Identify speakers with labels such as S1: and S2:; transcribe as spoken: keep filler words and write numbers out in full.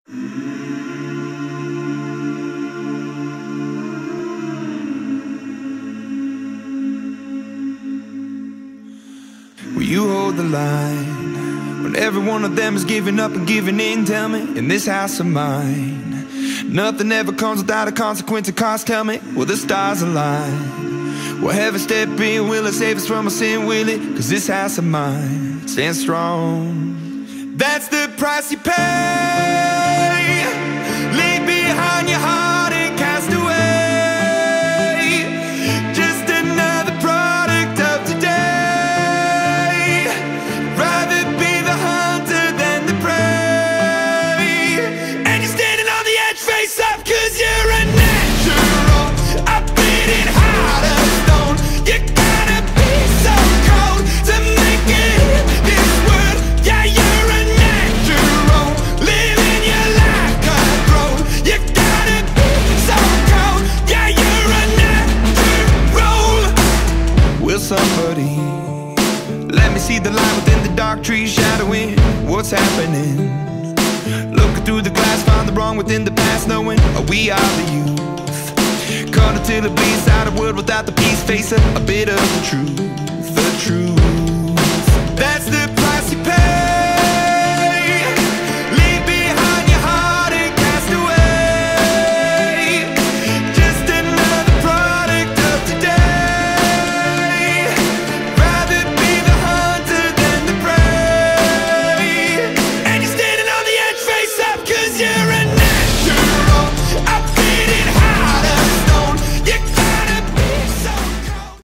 S1: Will you hold the line when every one of them is giving up and giving in? Tell me, in this house of mine, nothing ever comes without a consequence of cost. Tell me, will the stars align? Will heaven step in? Will it save us from our sin? Will it? Cause this house of mine stands strong. That's the price you pay. Leave behind your heart and cast away. Just another product of today. Rather be the hunter than the prey. And you're standing on the edge, face up, cause you're a natural. I bleed it hard of stone. You gotta be so cold to make it in this world. Yeah, you're a natural, living your life cutthroat. You gotta be so cold. Yeah, you're a natural. Will somebody let me see the light within the dark trees shadowing what's happening? Looking through the glass, find the wrong within the past, knowing we are the youth. Caught until it bleeds out a world without the peace, face a, a bit of the truth, the truth.